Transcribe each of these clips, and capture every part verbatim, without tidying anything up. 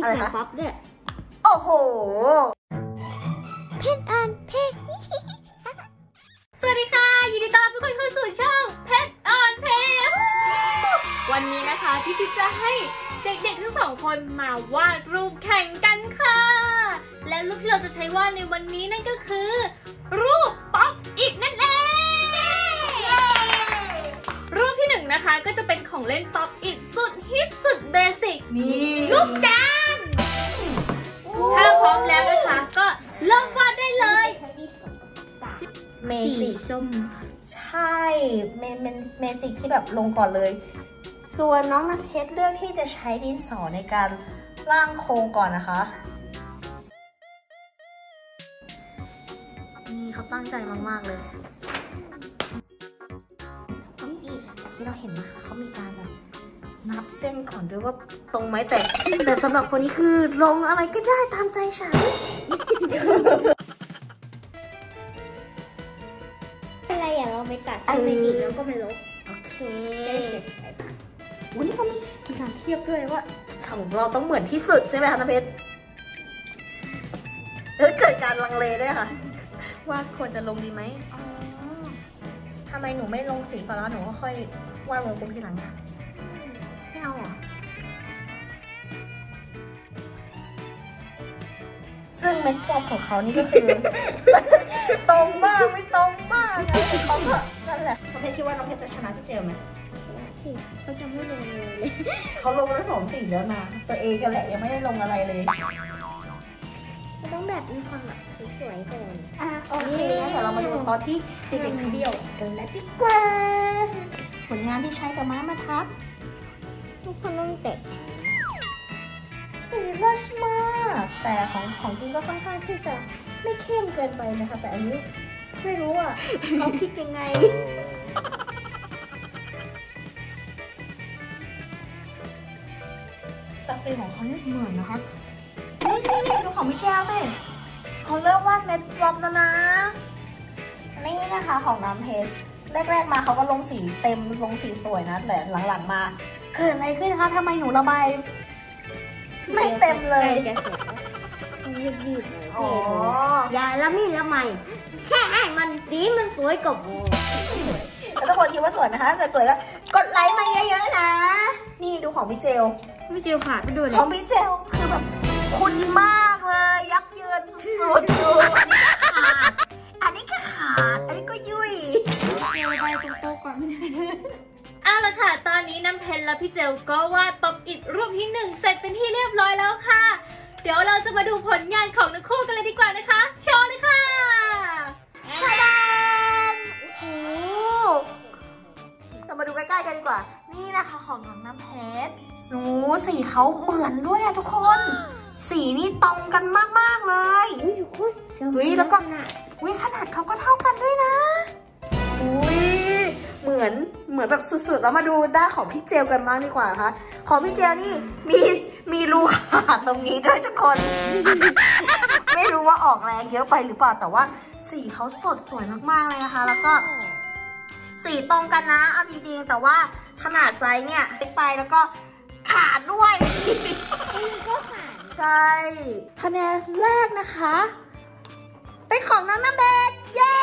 อะไรคะป๊อปเนี่ยโอ้โหเพชรออนเพชรสวัสดีค่ะยินดีต้อนรับทุกคนเข้าสู่ช่องเพชรออนเพชรวันนี้นะคะพี่จิ๊บจะให้เด็กๆทั้งสองคนมาวาดรูปแข่งกันค่ะและรูปที่เราจะใช้วาดในวันนี้นั่นก็คือรูปป๊อปอิทนั่นเองรูปที่หนึ่งนะคะก็จะเป็นของเล่นป๊อปอิทสุดฮิตสุดเบสิกรูปจานถ้าพร้อมแล้วนะคะก็เริ่มวาดได้เลยเมจิกส้มใช่เมนเมจิกที่แบบลงก่อนเลยส่วนน้องนัทเพชรเลือกที่จะใช้ดินสอในการร่างโครงก่อนนะคะนี่เขาตั้งใจมากๆเลยที่เราเห็นนะคะเขามีการแบบนับเส้นก่อนด้วยว่าตรงไหมแต่แต่สำหรับคนนี้คือลงอะไรก็ได้ตามใจฉันอะไรอย่างเราไปตัดเส้นเมจิกแล้วก็ไปลบโอเควันนี้เขามีการเทียบด้วยว่าของเราต้องเหมือนที่สุดใช่ไหมคะน้ำเพชรเออเกิดการลังเลด้วยค่ะว่าควรจะลงดีไหมอ๋อทำไมหนูไม่ลงสีก่อนแล้วหนูก็ค่อยวาดวงกลมทีหลังไม่เอาหรอซึ่งเม็ดฟอมของเขานี่ก็คือตรงบ้างไม่ตรงบ้างนะแต่เขาก็นั่นแหละน้องเพชรคิดว่าน้องเพชรจะชนะพี่เจลไหมสิเขาจะไม่ลงเลยเขาลงแล้วสองสีแล้วนะตัวเองกันแหละยังไม่ได้ลงอะไรเลยมันต้องแบบมีความแบบสวยๆก่อนอ่ะโอเคงั้นเดี๋ยวเรามาดูตอนที่เด็กๆเดี่ยวกันแล้วดีกว่าผลงานที่ใช้กับม้ามาทับทุกคนต้องแตะสีเลิศมากแต่ของของจริงก็ค่อนข้างที่จะไม่เข้มเกินไปนะคะแต่อันนี้ไม่รู้อ่ะเขาคิดยังไงแต่สีของเขาเนี่ยเหมือนนะคะนี่นี่นี่ดูของพี่แก้วสิเขาเริ่มวาดเม็ดฟลอปแล้วนะนี่นะคะของน้ำเพชรแรกๆมาเขาก็ลงสีเต็มลงสีสวยนะแต่หลังๆมาเกิดอะไรขึ้นคะทำไมหนูระบายไม่เต็มเลยต้องยืดยืดหน่อยอ๋ออย่าละมิ่งละไม่แค่ให้มันสีมันสวยกว่าแล้วทุกคนคิดว่าสวยนะคะถ้าเกิดสวยก็กดไลค์มาเยอะๆนะนี่ดูของพี่เจลพี่เจลขาดไปดูเลยของพี่เจลคือแบบคุณมากเลยยับเยินสุดๆดูอันนี้ก็ขาดอันนี้ก็ขาดอันนี้ก็ยุ่ยเจลไปตรงโต๊ะก่อนเอาละค่ะตอนนี้น้ำเพชรและพี่เจลก็วาดป๊อปอิทรูปที่หนึ่งเสร็จเป็นที่เรียบร้อยแล้วค่ะเดี๋ยวเราจะมาดูผลงานของทั้งคู่กันเลยดีกว่านะคะโชว์เลยค่ะทาดาโอ้เรามาดูใกล้ๆกันดีกว่านี่นะคะของน้องน้ำเพชรหนูสีเขาเหมือนด้วยอะทุกคนสีนี่ตรงกันมากๆเลยอุ้ยทุกคนอุ้ยแล้วก็อุ้ยขนาดเขาก็เท่ากันด้วยนะอุ้ยเหมือนเหมือนแบบสุดๆแล้วมาดูด้านของพี่เจลกันบ้างดีกว่าค่ะของพี่เจลนี่มีมีรูขาดตรงนี้ด้วยทุกคน ไม่รู้ว่าออกแรงเยอะไปหรือเปล่าแต่ว่าสีเขาสดสวยมากๆเลยนะคะแล้วก็สีตรงกันนะเอาจริงๆแต่ว่าขนาดไซส์เนี่ยเล็กไปแล้วก็ขาดด้วยก็ขาดใช่คะแนนแรกนะคะเป็นของน้องน้ำเบสเย้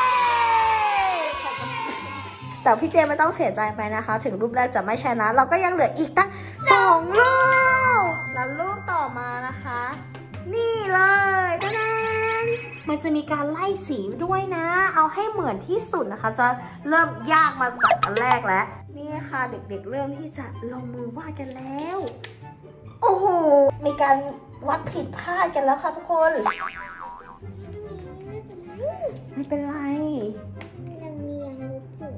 แต่พี่เจไม่ต้องเสียใจไปนะคะถึงรูปแรกจะไม่ชนะเราก็ยังเหลืออีกตั้งสองรูปแล้วรูปต่อมานะคะนี่เลยดังนั้นมันจะมีการไล่สีด้วยนะเอาให้เหมือนที่สุดนะคะจะเริ่มยากมาจากอันแรกแล้วนี่ค่ะเด็กๆเริ่มที่จะลงมือวาดกันแล้วโอ้โหมีการวัดผิดพลาดกันแล้วค่ะทุกคนไม่เป็นไรยังมียังลบอยู่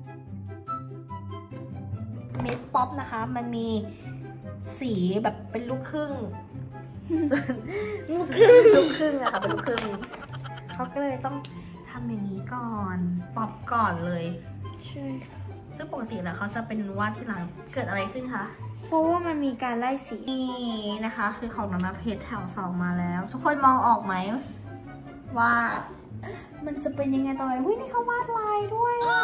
เม็ดป๊อปนะคะมันมีสีแบบเป็นลูกครึ่งลูกครึ่งลูกครึ่งอะค่ะเป็นลูกครึ่งเขาก็เลยต้องทำอย่างนี้ก่อนป๊อปก่อนเลยใช่ซึ่งปกติแล้วเขาจะเป็นวาดที่หลังเกิดอะไรขึ้นคะเพราะว่ามันมีการไล่สีนี่นะคะคือของน้องน้ำเพชรแถวสองมาแล้วทุกคนมองออกไหมว่ามันจะเป็นยังไงต่อไปวินี่เขาวาดลายด้วยอ่ะ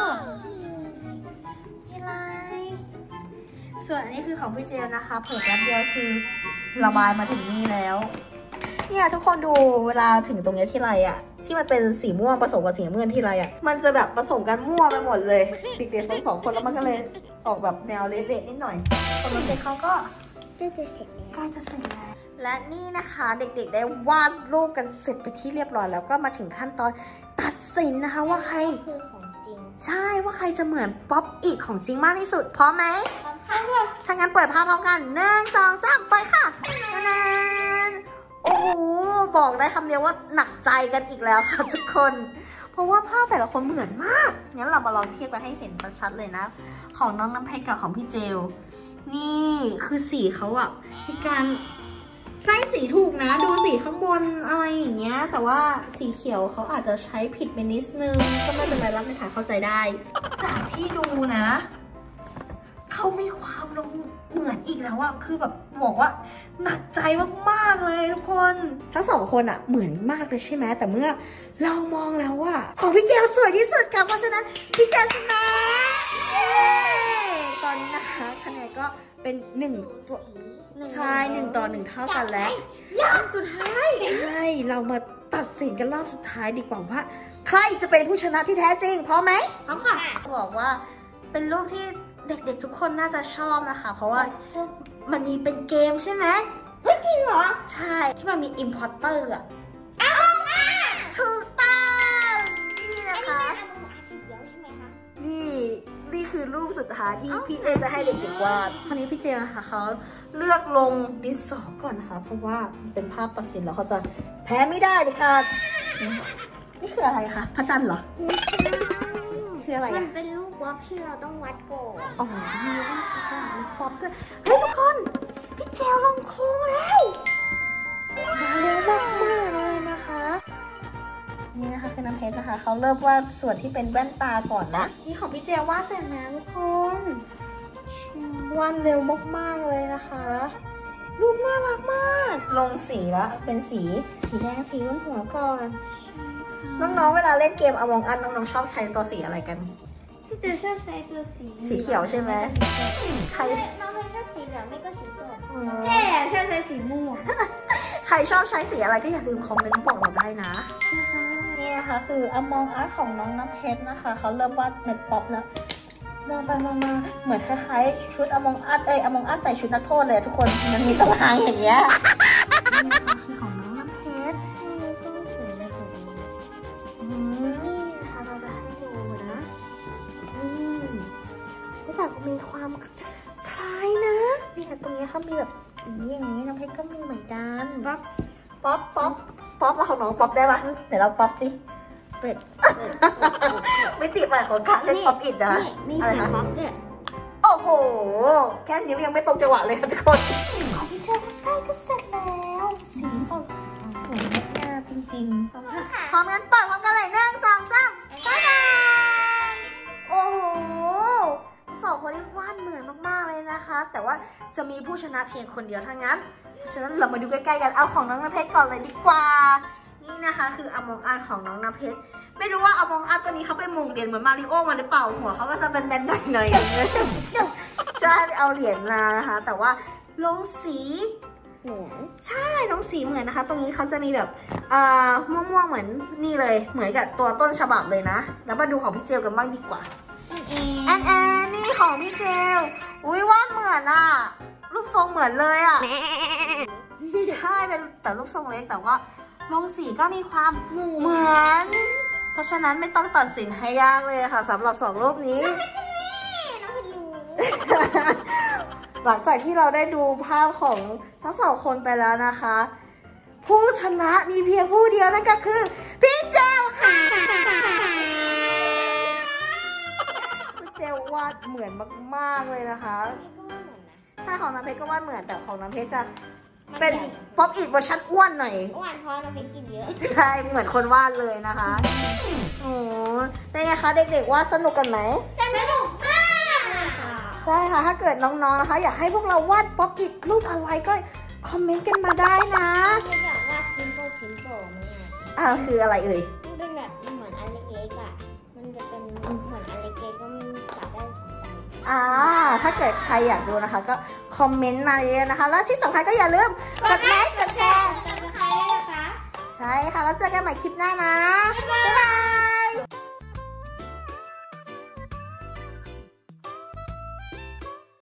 มีลายส่วนอันนี้คือของพี่เจลนะคะเผิ่แป๊บเดียวคือระบายมาถึงนี่แล้วเนี่ยทุกคนดูเวลาถึงตรงนี้ที่ไรอะที่มันเป็นสีม่วงผสมกับสีน้ำเงินที่ไรอะมันจะแบบผสมกันมั่วไปหมดเลยเด็กๆทั้งสองคนแล้วมันก็เลยออกแบบแนวเละๆนิดหน่อยตอนนั้นเด็กเขาก็ใกล้จะเสร็จแล้วใกล้จะเสร็จแล้วและนี่นะคะเด็กๆได้วาดรูปกันเสร็จไปที่เรียบร้อยแล้วก็มาถึงขั้นตอนตัดสินนะคะว่าใครคือของจริงใช่ว่าใครจะเหมือนป๊อปอิทของจริงมากที่สุดพร้อมไหมพร้อมค่ะถ้างั้นเปิดภาพพร้อมกันหนึ่งสองสามไปค่ะนันโอ้โหบอกได้คำเดียวว่าหนักใจกันอีกแล้วค่ะทุกคนเพราะว่าภาพแต่ละคนเหมือนมากงั้นเรามาลองเทียบกันให้เห็นชัดๆเลยนะของน้องน้ำเพชรกับของพี่เจลนี่คือสีเขาอะมีการใช้สีถูกนะดูสีข้างบนอะไรอย่างเงี้ยแต่ว่าสีเขียวเขาอาจจะใช้ผิดไปนิดนึงก็ไม่เป็นไรรักไม่ถ่ายเข้าใจได้จากที่ดูนะเขามีความลงเหมือนอีกแล้วอะคือแบบบอกว่าหนักใจมากๆเลยทุกคนทั้งสองคนอะเหมือนมากเลยใช่ไหมแต่เมื่อเรามองแล้วว่าของพี่เจลสวยที่สุดค่ะเพราะฉะนั้นพี่เจลชนะตอนนี้นะคะคะแนนก็เป็นหนึ่งตัวใช่หนึ่งต่อหนึ่งเท่ากันแล้วรอบสุดท้ายใช่เรามาตัดสินกันรอบสุดท้ายดีกว่าว่าใครจะเป็นผู้ชนะที่แท้จริงพร้อมไหมพร้อมค่ะบอกว่าเป็นรูปที่เด็กๆทุกคนน่าจะชอบนะคะเพราะว่ามันมีเป็นเกมใช่ไหมเฮ้ยจริงเหรอใช่ที่มันมี importer อะถูกต้องนี่นะคะนี่นี่คือรูปสุดท้ายที่พี่เจจะให้เด็กๆวาดคราวนี้พี่เจนะคะเขาเลือกลงดินสอก่อนนะคะเพราะว่าเป็นภาพตัดสินแล้วเขาจะแพ้ไม่ได้เลยค่ะนี่คืออะไรคะพระจันทร์เหรอคืออะไรมันเป็นรูปบล็อกที่เราต้องวัดโกงอ๋อมีรูปค่ะมีป๊อปด้วยเฮ้ยทุกคนพี่เจลลงโค้งแล้วมาเร็วมากมากเลยนะคะนี่นะคะคือน้ำเพชรนะคะเขาเริ่มวาดส่วนที่เป็นแว่นตาก่อนนะนี่ของพี่เจลวาดเสร็จแล้วทุกคนวาดเร็วมากๆเลยนะคะรูปน่ารักมากลงสีแล้วเป็นสีสีแดงสีบนหัวก่อนน้องๆเวลาเล่นเกม Among Us น้องๆชอบใช้ตัวสีอะไรกันพี่เจชอบใช้ตัวสีสีเขียวใช่ไหมใครน้องชอบสีเหลืองไม่ก็สีส้มแม่ชอบใช้สีม่วงใครชอบใช้สีอะไรก็อย่าลืมคอมเมนต์บอกเราได้นะนี่นะคะคือ Among Us ของน้องน้ำเพชรนะคะเขาเริ่มวาดเม็ดป๊อปแล้วมองไปมองมาเหมือนคล้ายๆชุด Among Us เอ้ย Among Us ใส่ชุดนักโทษเลยทุกคนมันมีตารางอย่างเงี้ยนี่นะคะคือของน้องน้ำเพชรนี่ค่ะเราจะให้ดูนะนี่ก็แบบมีความคล้ายนะนี่ค่ะตรงนี้เขามีแบบอย่างนี้อย่างนี้น้ำเพชรก็มีเหมือนกันป๊อปป๊อปป๊อปป๊อปแล้วของน้องป๊อปได้ปะเดี๋ยวเราป๊อปสิเป็ดไม่ติดไปของการเล่นป๊อปอิดนะอะไรคะโอ้โหแค่นิ้วยังไม่ตรงจังหวะเลยค่ะทุกคนของพี่เจ้าใกล้จะเสร็จแล้วสีสดสวยงดงามจริงๆพร้อมกันเปิดพร้อมกันเลยหนึ่งสองสามบ๊ายบายโอ้โหสองคนนี้วาดเหมือนมากๆเลยนะคะแต่ว่าจะมีผู้ชนะเพียงคนเดียวเท่านั้นฉะนั้นเรามาดูใกล้ๆกันเอาของน้องน้ำเพชรก่อนเลยดีกว่านี่นะคะคือ Among Us ของน้องน้ำเพชรไม่รู้ว่า Among Us ตัวนี้เขาไปมงเหรียญเหมือนมาริโอมาหรือเปล่าหัวเขาก็จะเป็นแบนๆหน่อยๆอย่างเงี้ยใช่เอาเหรียญมานะคะแต่ว่าลงสีเหมือนใช่ลงสีเหมือนนะคะตรงนี้เขาจะมีแบบอ่าม่วงๆเหมือนนี่เลยเหมือนกับตัวต้นฉบับเลยนะแล้วมาดูของพี่เจลกันบ้างดีกว่าแอนแอนนี่ของพี่เจลอุ้ยวาดเหมือนอ่ะรูปทรงเหมือนเลยอ่ะใช่เป็นแต่รูปทรงเล็กแต่ว่าลงสีก็มีความเหมือนเพราะฉะนั้นไม่ต้องตัดสินให้ยากเลยค่ะสำหรับสองรูปนี้หลังจากที่เราได้ดูภาพของทั้งสองคนไปแล้วนะคะผู้ชนะมีเพียงผู้เดียวนั่นก็คือพี่เจลค่ะพี่เจลวาดเหมือนมากๆเลยนะคะใช่ของน้ำเพชรก็วาดเหมือนแต่ของน้ำเพชรจะเป็นป๊อปอิทเวอร์ชันอ้วนหน่อยอ้วนเพราะน้ำเพชรกินเยอะใช่เหมือนคนวาดเลยนะคะโอ้เป็นไงคะเด็กๆวาดสนุกกันไหมสนุกมากใช่ค่ะถ้าเกิดน้องๆนะคะอยากให้พวกเราวาดป๊อปอิทรูปอะไรก็คอมเมนต์กันมาได้นะอยากวาดซิมโบซิมโบมั้งอ่ะคืออะไรเอ่ยมันเป็นแบบเหมือนอันเล็กๆอ่ะมันจะเป็นเหมือนอันเล็กๆก็มันจับได้สองอันอ่าถ้าเกิดใครอยากดูนะคะก็คอมเมนต์มาเยอะนะคะแล้วที่สำคัญก็อย่าลืมกดไลค์กดแชร์ใครได้นะคะใช่ค่ะแล้วเจอกันใหม่คลิปหน้านะบ๊ายบาย